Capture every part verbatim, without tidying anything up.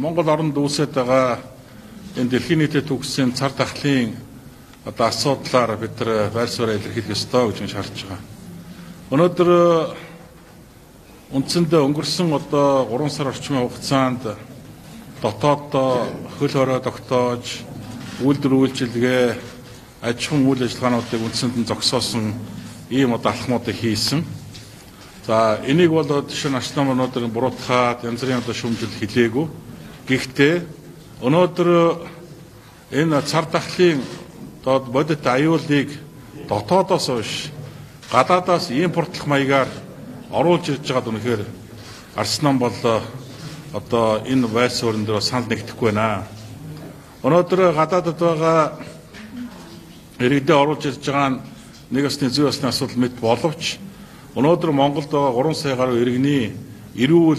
Монгол оронд үүсэж байгаа энэ дэлхийн нийтэд төгссөн цар тахлын одоо асуудлаар бид нар байр суурь илэрхийлэх ёстой гэж шаардж байгаа. Өнөөдөр үндсэндээ өнгөрсөн одоо гурван сар орчмын хугацаанд дотооддоо хөл хорой тогтоож үйлдвэр үйлчилгээ аж ахуйн үйл ажиллагаануудыг үндсэнд нь зогсоосон ийм одоо алхмуудыг хийсэн. За энийг бол жишээ нь ач намынуудыг буруутгаад янз бүрийн одоо шүүмжил хэлээгүй. Гэхдээ өнөөдөр энэ цар тахлын одоо бодит аюулыг дотоодоос биш гадаадаас импортлох маягаар оруулж ирж байгаад үнэхээр Арс нам бол одоо энэ байр суурин дээр санал нэгдэхгүй байна. Өнөөдөр гадаадд байгаа иргэдээ оруулж ирж байгаа нь нэг ёсны зүй ёсны асуудал мэт боловч өнөөдөр Монголд байгаа гурван сая гаруй иргэний эрүүл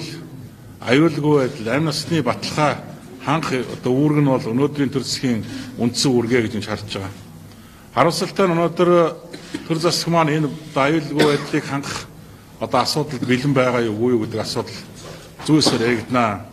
аюулгүй байдал амь насны баталгаа ханх одоо үүрэг нь бол өнөөдрийн төр засгийн үндсэн үүргээ гэж харж байгаа. Харамсалтай нь өнөөдөр төр засаг маань энэ аюулгүй байдлыг хангах одоо асуудалд бэлэн байгаа юу юу гэдэг асуудал зүйсээр яригдана.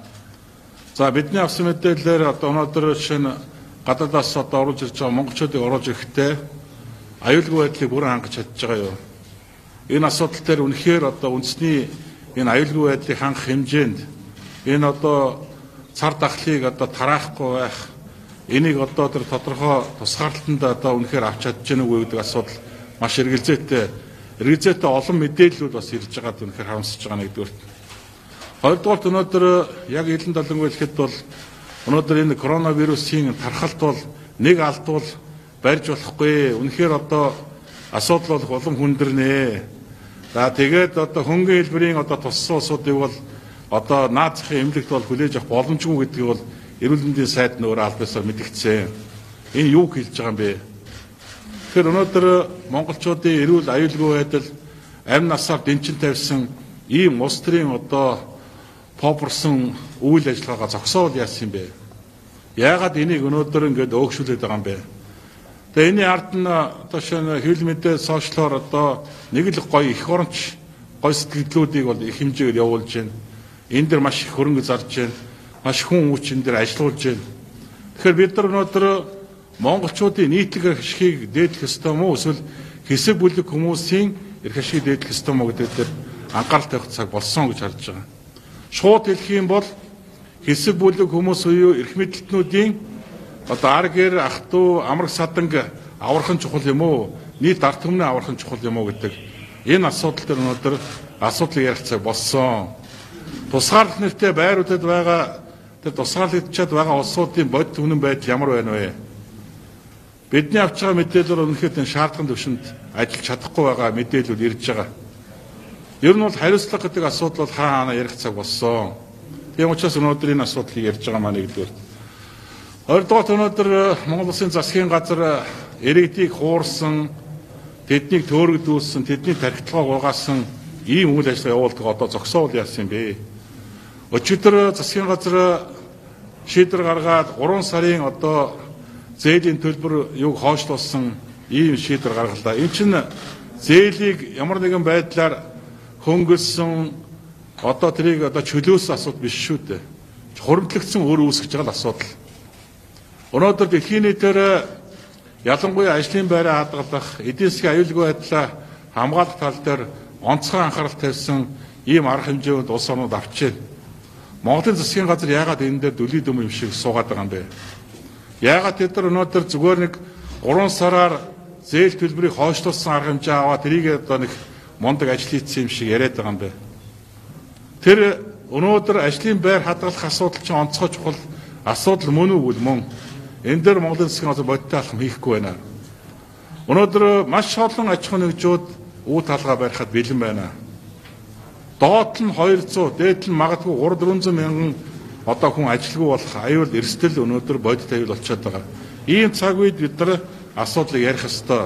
За бидний авсан мэдээлэлээр одоо өнөөдөр жишээ нь гадаадаас одоо оруулж ирж байгаа монголчуудыг оруулж ирэхдээ аюулгүй байдлыг бүрэн хангаж чадж байгаа юу? Энэ асуудал дээр үнэхээр одоо үндэсний энэ аюулгүй байдлыг хангах хэмжээнд энэ одоо цар тахлыг одоо тараахгүй байх энийг одоо тэр тодорхой тусгаарлалтанд одоо үнэхээр авч чадж гэнэ үгүй гэдэг асуудал маш эргэлзээтэй эргэлзээтэй олон мэдээллүүд бас ирж байгаад үнэхээр харамсаж байгаа нэгдүгээр. Хоёрдугаар өнөөдөр яг элен далангүй хэлэхэд бол өнөөдөр энэ коронавирусын тархалт бол нэг алдвал барьж болохгүй. Үнэхээр одоо асуудал бол улам хүндэрнэ. За тэгээд одоо хөнгөн хэлбэрийн одоо туссан улсуудыг бол одоо наад захын эмнэлэгт бол хүлээж авах боломжгүй гэдгийг бол эрүүл мэндийн сайд нь өөрөө албасаар мэдгдсэн. Энэ юу хэлж байгаа юм бэ? Тэгэхээр өнөөдөр монголчуудын эрүүл аюулгүй байдал амь насаар дэнчин тавьсан ийм улс төрийн одоо попорсон үйл ажиллагаа зогсоол яасан юм бэ? Яагаад энийг өнөөдөр ингээд өөгшүүлээд байгаа юм бэ? Тэгээ энэ ард нь одоо шинэ хэвлэл мэдээ сошиалор одоо нэг л гоё их оронч гоё сэтгэлдлүүдийг бол их хэмжээгээр явуулж байна. Энэ дэр маш их хөрөнгө зарж байна. Маш хүн хүч энэ дэр ажиллуулж байна. Тэгэхээр бид нар өнөөдөр монголчуудын нийтлэг ашгийг дээдлэх ёстой мó эсвэл хэсэг бүлэг хүмүүсийн эрх ашгийг дээдлэх ёстой мó гэдэг дээр анхаарал тавих цаг болсон гэж харж байгаа. Шууд хэлэх юм бол хэсэг бүлэг хүмүүс буюу эрх мэдлэлтнүүдийн одоо ар гэр ах дүү амраг саданг аврах нь чухал юм уу? Нийт ард түмний аврах нь чухал юм уу гэдэг энэ асуудал дээр өнөөдөр асуудлыг ярих цаг болсон. Тусгаарлах нэртэй байруудад байгаа тэр тусгаарлагдчихад байгаа улсуудын бодит үнэн байдал ямар байна вэ? Бидний авч байгаа мэдээлэлээр үнэхээр энэ шаардлагын түвшинд ажиллаж чадахгүй байгаа мэдээлэл ирж байгаа. Ер нь бол хариуцлага гэдэг асуудал бол хаа хаана ярих цаг болсон. Тийм учраас өнөөдөр энэ асуудлыг ярьж байгаа маань нэгдүгээр. Хоёрдугаар өнөөдөр Монгол Улсын засгийн газар иргэдийг хуурсан, тэднийг төөрөгдүүлсэн, тэдний тархитлагыг угаасан ийм үйл ажиллагаа явуулдаг одоо зогсоол яасан юм бэ? Өчигдөр засгийн газар шийдвэр гаргаад гурван сарын одоо зээлийн төлбөр юг хойшлуулсан ийм шийдвэр гаргалаа. Энэ чинь зээлийг ямар нэгэн байдлаар хөнгөлсөн одоо тэрийг одоо чөлөөсөн асуудал биш шүү дээ. Хуримтлагдсан өөр үүсгэж байгаа асуудал. Өнөөдөр дэлхийн нийтээр ялангуяа ажлын байраа хадгалах, эдийн засгийн аюулгүй байдлаа хамгаалах тал дээр онцгой анхаарал тавьсан ийм арга хэмжээнд улс орнууд авч байна. Монголын засгийн газар яагаад энэ дээр дүлий дэм юм шиг суугаад байгаа юм бэ? Яагаад тэд нар өнөөдөр зүгээр нэг гурван сараар зээл төлбөрийг хойшлуулсан арга хэмжээ аваад тэрийг одоо нэг мундаг ажил хийсэн юм шиг яриад байгаа юм бэ? Тэр өнөөдөр ажлын байр хадгалах асуудал чинь онцгой чухал асуудал мөн үү мөн? Энэ дээр Монголын засгийн газар бодиттой алхам хийхгүй байна. Өнөөдөр маш олон аж ахуйн нэгжүүд үе талгаа барихад бэлэн байна. Доод нь хоёр зуун, дээд нь магадгүй гурван дөрвөн мянган одоо хүн ажилгүй болох аюул эрсдэл өнөөдөр бодит аюул болчиход байгаа. Ийм цаг үед бид нар асуудлыг ярих ёстой.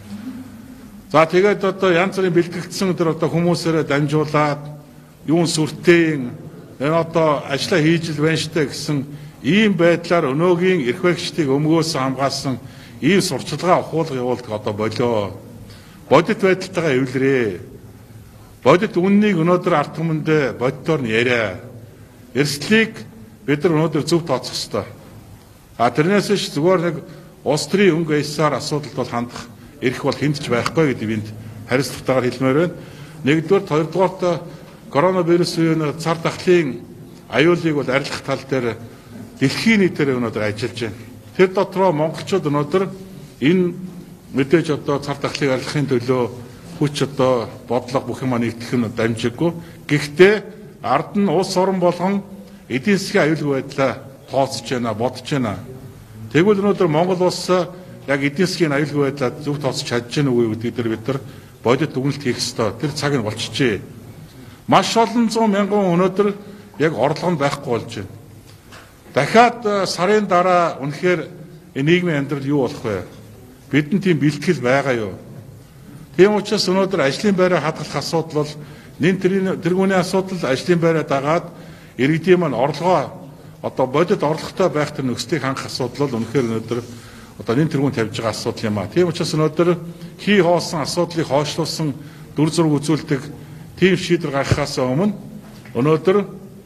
За тэгээд одоо янз бүрийн бэлтгэгдсэн тэр одоо хүмүүсээрээ дамжуулаад юун сүртэй энэ одоо ажиллаа хийж л байна штэ гэсэн ийм байдлаар өнөөгийн эрх баригчдыг өмгөөс хамгаалсан ийм сурчлагаа ухуулга явуулдаг одоо болоо. Бодит байдалтайгаа эвлэрээ. Бодит үннийг өнөөдөр ард түмэндээ бодитоор нь яриа. Эрсдлийг бид нар өнөөдөр зөв тооцох ёстой. А тэрнээс ш зүгээр нэг улс төрийн өнгө аясаар асуудалд бол хандах эрх бол хэнд ч байхгүй гэдэг энд хариуцлагатайгаар хэлмээр байна. Нэгдүгээр, хоёрдугаарт коронавирус үеийн цар тахлын аюулыг бол арилгах тал дээр дэлхийн нийтээр өнөөдөр ажиллаж байна. Тэр дотроо монголчууд өнөөдөр энэ мэдээж одоо цар тахлыг арилгахын төлөө хүч одоо бодлого бүх юм нэгтгэх нь дамжиггүй. Гэхдээ ард нь улс орон болгон эдийн засгийн аюулгүй байдлаа тооцож байна, бодож байна. Тэгвэл өнөөдөр Монгол улс яг эдийн засгийн аюулгүй байдлаа зөв тооцож чадж байна уу гэдэг дээр бид нар бодит дүгнэлт хийх ёстой. Тэр цаг нь болчихжээ. Маш олон зуун мянган өнөөдөр яг орлого нь байхгүй болж байна. Дахиад сарын дараа үнэхээр нийгмийн амьдрал юу болох вэ? Бидэнд тийм бэлтгэл байгаа юу? Тийм учраас өнөөдөр ажлын байраа хадгалах асуудал бол нэн тэргүүний асуудал, ажлын байраа дагаад иргэдийн маань орлогоо одоо бодит орлоготой байх тэр нөхцөлийг хангах асуудал бол үнэхээр өнөөдөр одоо нэн тэргүүн тавьж байгаа асуудал юм а. Тийм учраас өнөөдөр хий хоосон асуудлыг хойшлуулсан дүр зураг үзүүлдэг тийм шийдвэр гаргахаас өмнө өнөөдөр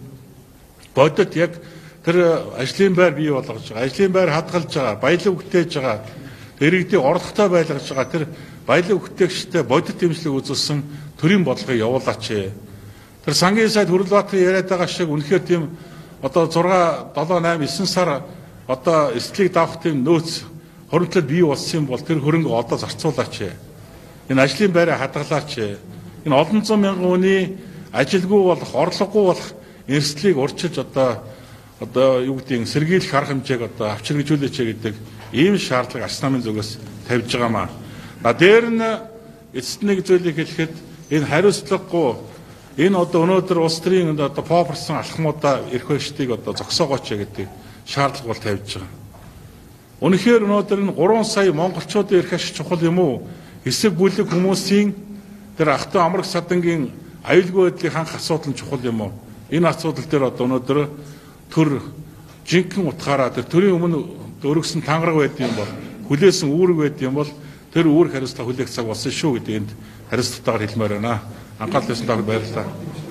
бодит яг тэр ажлын байр бий болгож байгаа, ажлын байр хадгалж байгаа, баялаг бүтээж байгаа, иргэдийн орлоготой байлгаж байгаа тэр баялаг бүтээгчтэй бодит дэмжлэг үзүүлсэн төрийн бодлогыг явуулаач. Тэр сангийн сайд Хүрлбаатарын яриад байгаа шиг үнэхээр тийм одоо зурга, долоо, найм, эсен сар одоо эрсдлийг давах тийм нөөц хуримтлал бий болсон бол тэр хөрөнгө одоо зарцуулаач. Энэ ажлын байраа хадгалаач. Энэ олон зуун мянган хүний ажилгүй болох, орлогогүй болох эрсдлийг урьдчилж одоо одоо юу гэдгийг сэргийлэх арга хэмжээг одоо авчиргажүүлээч гэдэг ийм шаардлага арс намын зүгээс тавьж байгаамаа. А дээр нь эцэст нэг зүйлийг хэлэхэд энэ хариуцлагагүй энэ одоо өнөөдөр улс төрийн одоо попорсон алхмуудаа эрх барьцыг одоо зогсоогооч гэдэг шаардлага бол тавьж байгаа. Үнэхээр өнөөдөр энэ гурван сая монголчуудын эрх ашиг чухал юм уу? Хэсэг бүлэг хүмүүсийн тэр ахтай амраг садангийн аюулгүй байдлыг хангах асуудал нь чухал юм уу? Энэ асуудал дээр одоо өнөөдөр төр жинхэнэ утгаараа тэр төрийн өмнө өргөсөн тангараг байдсан бол хүлээсэн үүрэг байдсан бол тэр үүрэг хариуцлага хүлээх цаг болсон шүү гэдэг энд хариуцлагатайгаар хэлмээр байна. Анхаарал тавьсанд баярлалаа.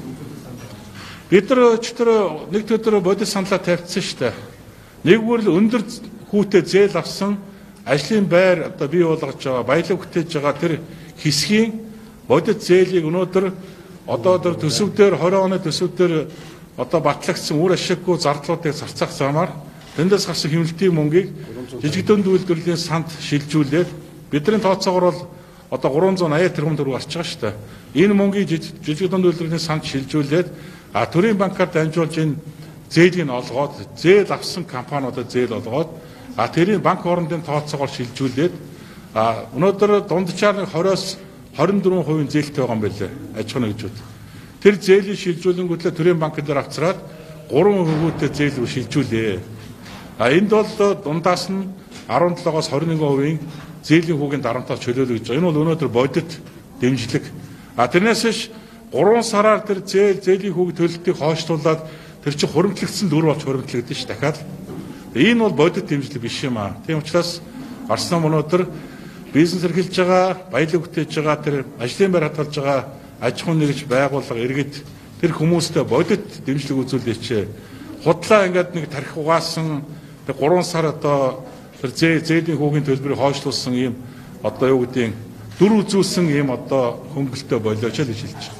Бид нар өчтөр нэг өдөр бодит саналаа тавьчихсан шүү дээ. Нэгвэр л өндөр хүүтэй зээл авсан ажлын байр одоо бий болгож байгаа, баялаг бүтээж байгаа тэр хэсгийн бодит зээлийг өнөөдөр одоо тэр төсөв дээр двадцать оны төсөв дээр одоо батлагдсан үр ашиггүй зардлуудыг зарцах замаар тэндээс гарсан хэмнэлтийн мөнгийг жижигдэн үйлдвэрлэлийн санд шилжүүлээд бидний тооцоогоор бол одоо гурван зуун аяа тэрбум төгрөг гарч байгаа шүү дээ. Энэ мөнгийг жижигдэн үйлдвэрлэлийн санд шилжүүлээд а төрийн банкар дамжуулж энэ зээлийг нь олгоод зээл авсан компаниудад зээл олгоод а тэрийн банк хоорондын тооцоогоор шилжүүлээд а өнөөдөр дунджаар двадцоос двадцать дөрвөн хувийн зээлтэй байгаа юм байлээ аж ахуйн нэгжүүд. Тэр зээлийн шилжүүлэнгүүтлээ төрийн банк дээр авцраад гурван хувиутай зээл шилжүүлээ. А энд бол дундаас нь дөрвөн толгоос двадцать нэг хувийн зээлийн хүүгийн дарамтаар чөлөөлөж байгаа. Энэ бол өнөөдөр бодит дэмжлэг. А тэрнээс биш гурван сараар тэр зээл зээлийн хүүгийн төлөлтийг хойшлуулад тэр чинь хуримтлагдсан дүр болж хуримтлагдсан ш дахиад. Энэ бол бодит дэмжлэг биш юм аа. Тийм учраас Арс нам өнөөдөр бизнес эрхэлж байгаа, баялаг бүтээж байгаа, тэр ажлын байр хадгалж байгаа аж ахуйн нэгж байгууллага иргэд тэр хүмүүстэй бодит дэмжлэг үзүүлээч. Худлаа ингээд нэг тархи угаасан тэр гурван сар одоо тэр зээлийн хүүгийн төлбөрийг хойшлуулсан ийм одоо юу гэдгийг дүр үзүүлсэн ийм одоо хөнгөлтөө болооч л гэж хэлж байна.